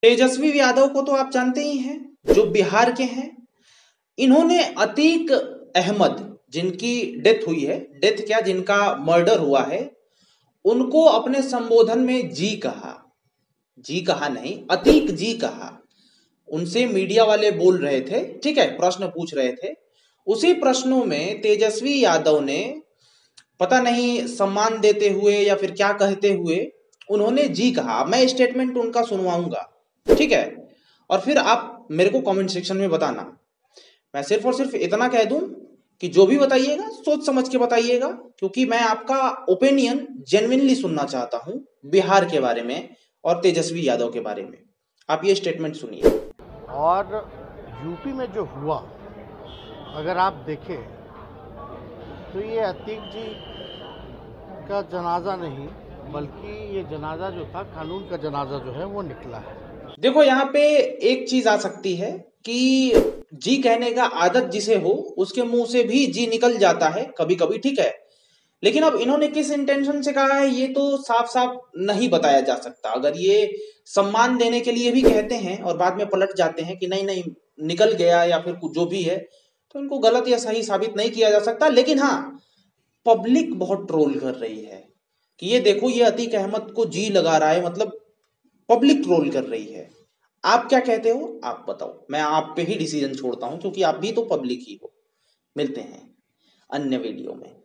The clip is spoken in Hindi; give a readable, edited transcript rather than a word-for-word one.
तेजस्वी यादव को तो आप जानते ही हैं, जो बिहार के हैं। इन्होंने अतीक अहमद, जिनकी डेथ हुई है, डेथ क्या, जिनका मर्डर हुआ है, उनको अपने संबोधन में जी कहा। जी कहा नहीं, अतीक जी कहा। उनसे मीडिया वाले बोल रहे थे, ठीक है, प्रश्न पूछ रहे थे। उसी प्रश्नों में तेजस्वी यादव ने पता नहीं सम्मान देते हुए या फिर क्या कहते हुए उन्होंने जी कहा। मैं स्टेटमेंट उनका सुनवाऊंगा, ठीक है, और फिर आप मेरे को कमेंट सेक्शन में बताना। मैं सिर्फ और सिर्फ इतना कह दूं कि जो भी बताइएगा सोच समझ के बताइएगा, क्योंकि मैं आपका ओपिनियन जेन्युइनली सुनना चाहता हूं बिहार के बारे में और तेजस्वी यादव के बारे में। आप ये स्टेटमेंट सुनिए। और यूपी में जो हुआ, अगर आप देखें तो ये अतीक जी का जनाजा नहीं, बल्कि ये जनाजा जो था, कानून का जनाजा जो है वो निकला है। देखो, यहाँ पे एक चीज आ सकती है कि जी कहने का आदत जिसे हो उसके मुंह से भी जी निकल जाता है कभी कभी, ठीक है। लेकिन अब इन्होंने किस इंटेंशन से कहा है ये तो साफ साफ नहीं बताया जा सकता। अगर ये सम्मान देने के लिए भी कहते हैं और बाद में पलट जाते हैं कि नहीं नहीं निकल गया या फिर कुछ जो भी है, तो इनको गलत या सही साबित नहीं किया जा सकता। लेकिन हाँ, पब्लिक बहुत ट्रोल कर रही है कि ये देखो, ये अतीक अहमद को जी लगा रहा है, मतलब पब्लिक ट्रोल कर रही है। आप क्या कहते हो, आप बताओ। मैं आप पे ही डिसीजन छोड़ता हूं, क्योंकि आप भी तो पब्लिक ही हो। मिलते हैं अन्य वीडियो में।